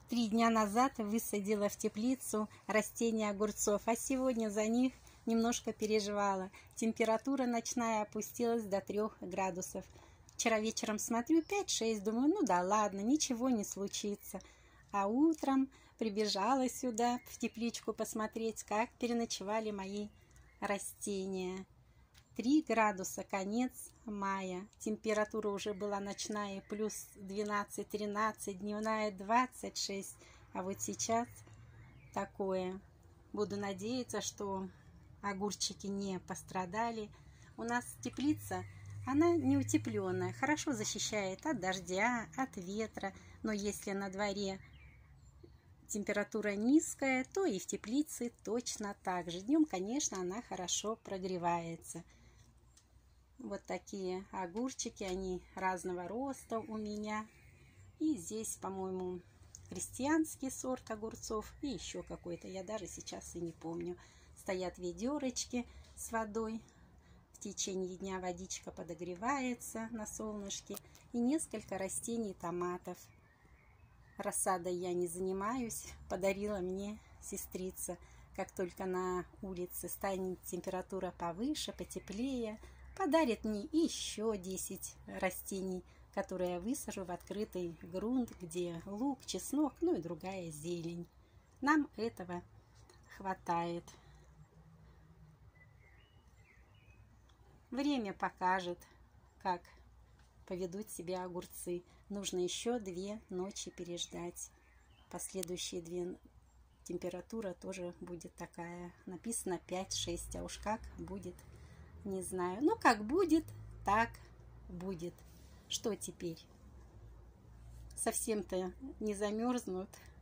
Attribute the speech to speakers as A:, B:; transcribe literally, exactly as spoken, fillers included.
A: Три дня назад высадила в теплицу растения огурцов, а сегодня за них немножко переживала. Температура ночная опустилась до трёх градусов. Вчера вечером смотрю пять-шесть, думаю, ну да ладно, ничего не случится. А утром прибежала сюда, в тепличку, посмотреть, как переночевали мои растения. три градуса, конец мая. Температура уже была ночная плюс двенадцать-тринадцать, дневная двадцать шесть. А вот сейчас такое. Буду надеяться, что огурчики не пострадали. У нас теплица, она не утепленная, хорошо защищает от дождя, от ветра. Но если на дворе температура низкая, то и в теплице точно так же. Днем, конечно, она хорошо прогревается. Вот такие огурчики, они разного роста у меня. И здесь, по-моему, крестьянский сорт огурцов и еще какой-то, я даже сейчас и не помню. Стоят ведерочки с водой. В течение дня водичка подогревается на солнышке. И несколько растений томатов. Рассадой я не занимаюсь, подарила мне сестрица. Как только на улице станет температура повыше, потеплее, подарит мне еще десять растений, которые я высажу в открытый грунт, где лук, чеснок, ну и другая зелень. Нам этого хватает. Время покажет, как поведут себя огурцы. Нужно еще две ночи переждать. Последующие две температура тоже будет такая. Написано пять-шесть, а уж как будет, не знаю. Ну, как будет, так будет. Что теперь? Совсем-то не замерзнут.